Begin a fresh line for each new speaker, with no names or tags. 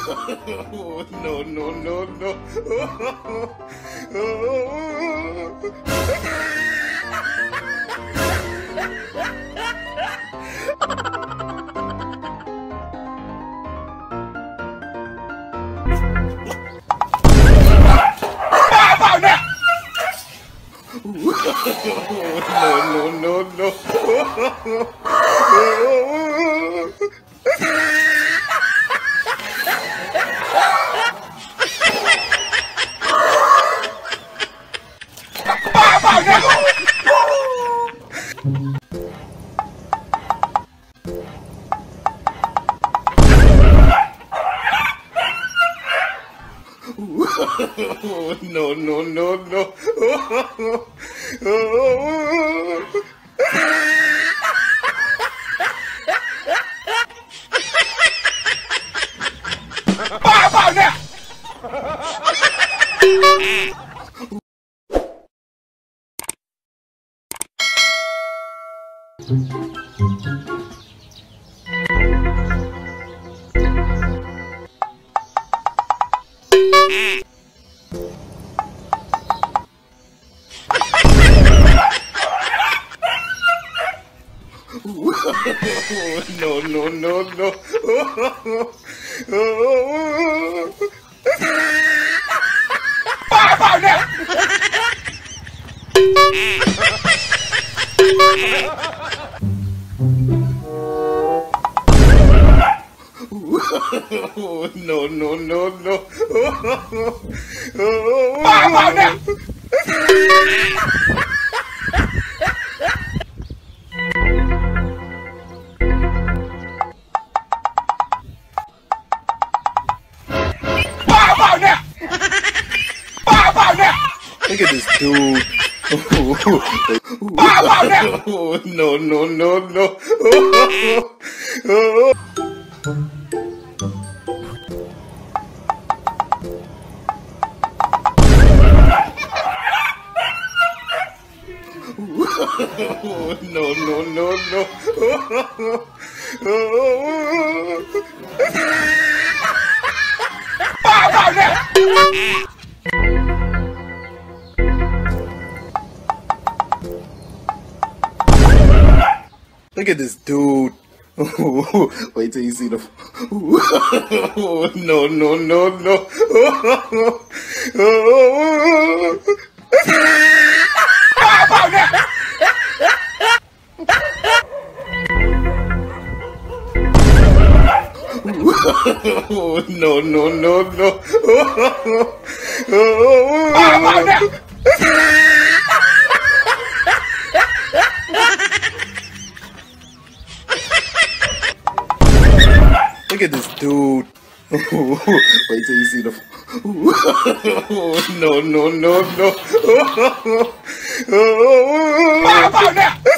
No, no, no, no, no, no, no. No, no, no, no. No, no, no, no. Look at this dude. No, no, no, no. No, no, no, no. Look at this dude. Wait till you see the. No, no, no, no. No, no, no, no. Look at this dude. Wait till you see the. No, no, no, no.